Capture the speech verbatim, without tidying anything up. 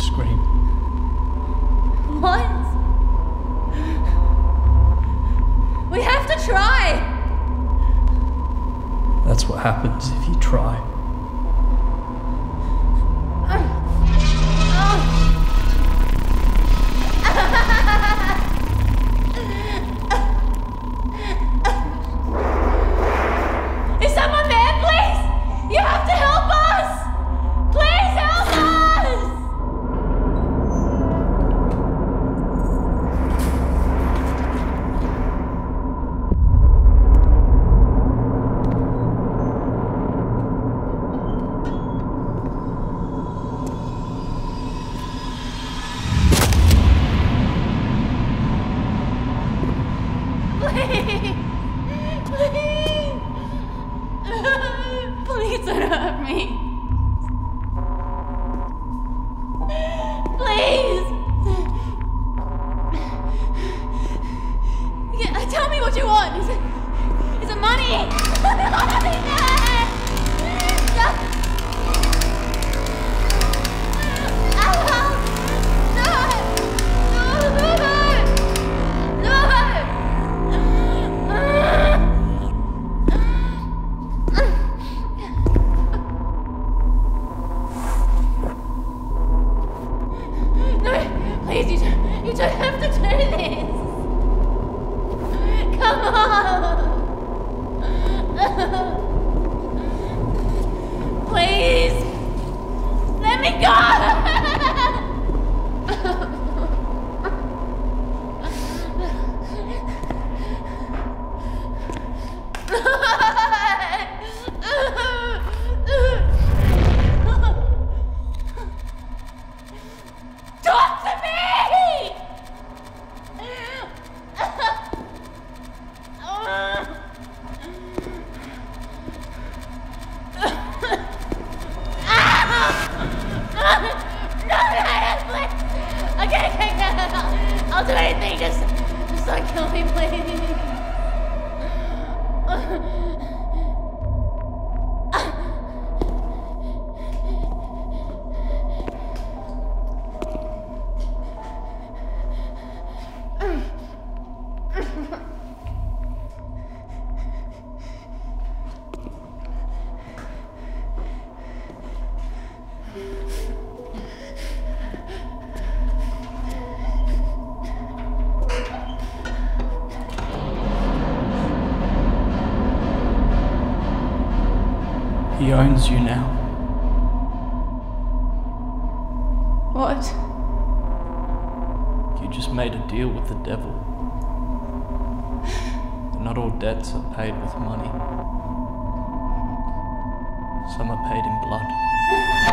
scream. What? We have to try! That's what happens if you try. Is someone there, please? You have to help us! Please help us! Please! Please! Please don't hurt me. Please! Yeah, tell me what you want. Is it, is it money? Please, you don't, you don't have to do this. Come on. Please. Let me go. Talk to me! Okay, okay, okay. I'll do anything. Just, just don't kill me, please. He owns you now. What? You just made a deal with the devil. Not all debts are paid with money. Some are paid in blood.